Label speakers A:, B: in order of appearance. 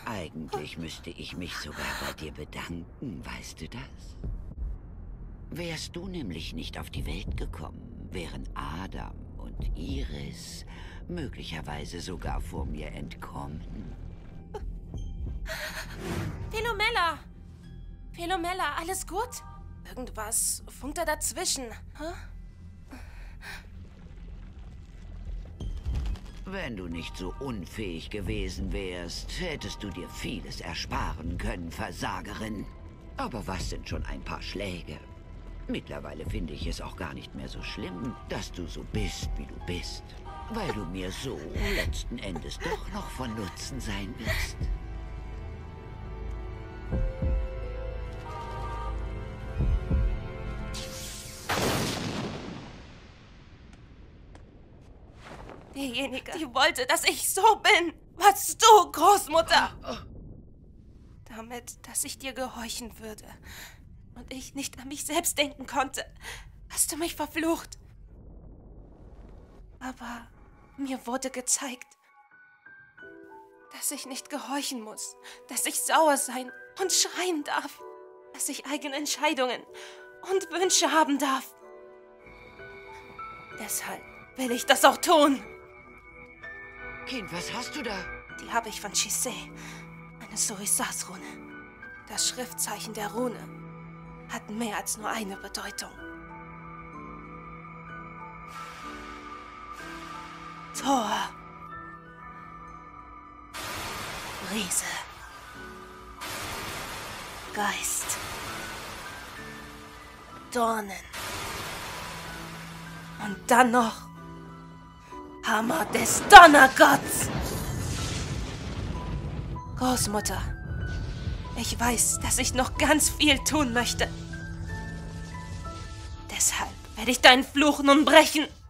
A: Eigentlich müsste ich mich sogar bei dir bedanken, weißt du das? Wärst du nämlich nicht auf die Welt gekommen, wären Adam und Iris möglicherweise sogar vor mir entkommen.
B: Philomela! Philomela, alles gut? Irgendwas funkt da dazwischen. Hä?
A: Wenn du nicht so unfähig gewesen wärst, hättest du dir vieles ersparen können, Versagerin. Aber was sind schon ein paar Schläge? Mittlerweile finde ich es auch gar nicht mehr so schlimm, dass du so bist, wie du bist. Weil du mir so letzten Endes doch noch von Nutzen sein wirst.
B: Diejenige, die wollte, dass ich so bin, warst du, Großmutter. Damit, dass ich dir gehorchen würde und ich nicht an mich selbst denken konnte, hast du mich verflucht. Aber mir wurde gezeigt, dass ich nicht gehorchen muss, dass ich sauer sein und schreien darf, dass ich eigene Entscheidungen und Wünsche haben darf. Deshalb will ich das auch tun.
A: Kind, was hast du da?
B: Die habe ich von Chisei, eine Sorisas-Rune. Das Schriftzeichen der Rune hat mehr als nur eine Bedeutung. Tor. Riese. Geist. Dornen. Und dann noch Hammer des Donnergotts. Großmutter, ich weiß, dass ich noch ganz viel tun möchte. Deshalb werde ich deinen Fluch nun brechen.